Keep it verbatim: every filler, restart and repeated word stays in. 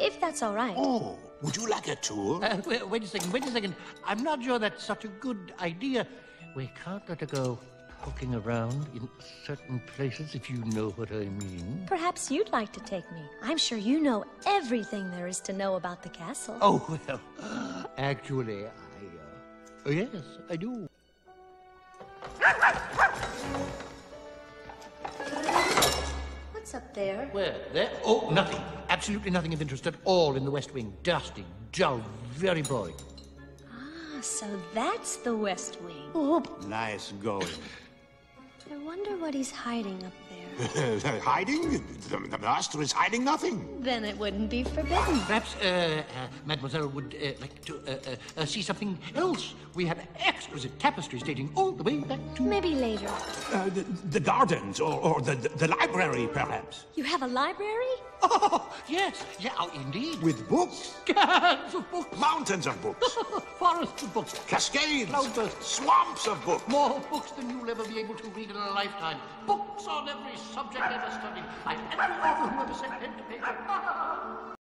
if that's all right. Oh, would you like a tour? Uh, wait, wait a second, wait a second. I'm not sure that's such a good idea. We can't let her go poking around in certain places, if you know what I mean. Perhaps you'd like to take me. I'm sure you know everything there is to know about the castle. Oh, well, actually, I, uh, oh, yes, I do. What's up there? Where? There? Oh, nothing. Absolutely nothing of interest at all in the West Wing. Dusty, dull, very boring. Ah, so that's the West Wing. Oh. Nice going. I wonder what he's hiding up there. Hiding? The, the master is hiding nothing. Then it wouldn't be forbidden. Perhaps, uh, uh, Mademoiselle would uh, like to uh, uh, uh, see something else. We have exquisite tapestries dating all the way back to... Maybe later. Uh, the, the gardens, or, or the, the library, perhaps. You have a library? Oh, yes, yeah, oh, indeed. With books? Cans of books. Mountains of books. Forests of books. Cascades. Cloudbursts. Swamps of books. More books than you'll ever be able to read in a lifetime. Books on every subject ever studied by every author who ever set pen to paper.